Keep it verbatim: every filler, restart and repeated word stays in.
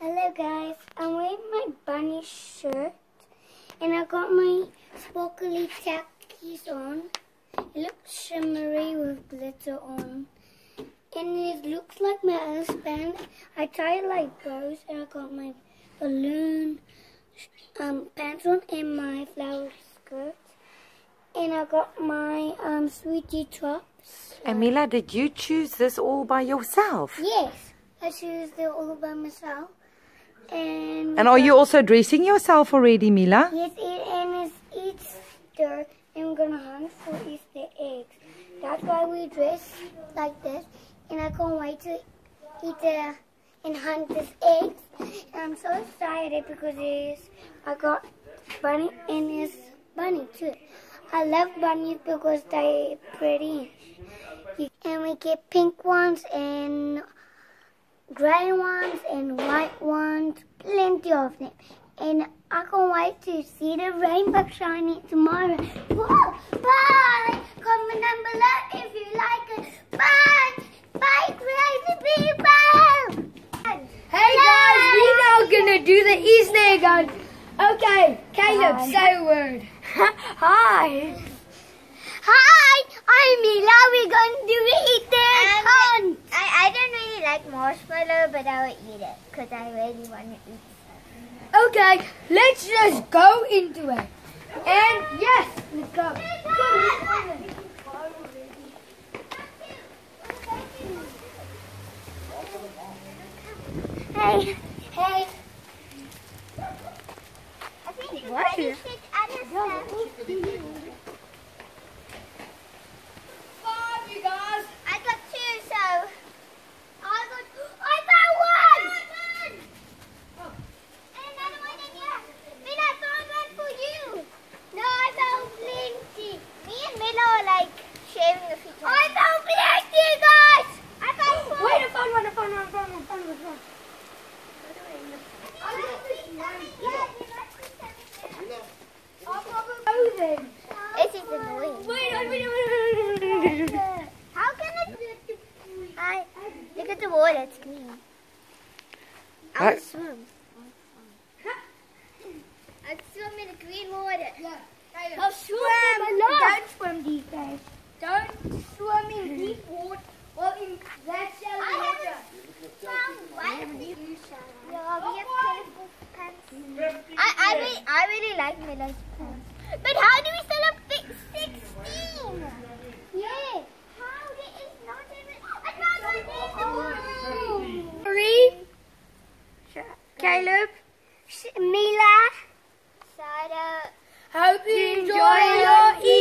Hello guys, I'm wearing my bunny shirt and I got my sparkly tackies on. It looks shimmery with glitter on. And it looks like my husband. I tie it like bows and I got my balloon um, pants on and my flower skirt. And I got my um, sweetie tops. And Milla, did you choose this all by yourself? Yes, I choose it all by myself. And, And are you also dressing yourself already, Milla? Yes, it, and it's Easter, and we're gonna hunt for Easter eggs. That's why we dress like this, and I can't wait to eat the, and hunt these eggs. And I'm so excited because it's, I got bunny and it's bunny too. I love bunnies because they're pretty. And we get pink ones and grey ones and white ones, plenty of them. And I can't wait to see the rainbow shining tomorrow. Whoa, bye! Comment down below if you like it. Bye! Bye, crazy people! Hey guys, we're now gonna do the Easter egg hunt. Okay, Caleb, Hi. say a word. Hi. Hi, I'm Milla. We're going to do the Easter egg hunt. I, I don't really like marshmallow, but I will eat it because I really want to eat it. Okay, let's just go into it. And yes, let's go. Hey, hey. I think What? you should understand. Five, you guys. I got two, so I got, I found one. and another one in here. Milla, I found one for you. No, I found plenty. Me and Milla are like sharing the feature. I found plenty, guys. I found four. Wait, I found one, I found one, I found one, I found one. I found one. I'll probably go then. This is annoying. Wait, wait, wait, wait, wait, wait. How can it? I look at the water. It's clean. I'll What? swim. I'll swim in the green water. I'll swim. Don't swim these days. Don't swim in deep water. Well, in that shallow I water. haven't found one. Yeah, we have colorful pants. I, I, really, I really like Milla's pants. But how do we sell up sixteen? Yeah. How there is not even... I found one. Three. Caleb. Milla. Sada. Hope you enjoy your